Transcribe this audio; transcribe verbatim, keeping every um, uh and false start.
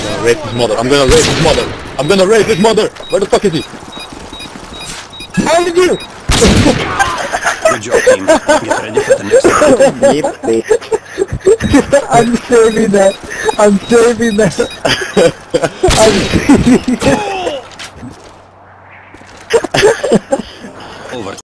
gonna rape his mother. I'm gonna rape his mother. I'm gonna rape his mother. Where the fuck is he? Behind you! Good job, team. Get ready for the next round. I'm saving that. I'm saving that. I'm saving that. Over.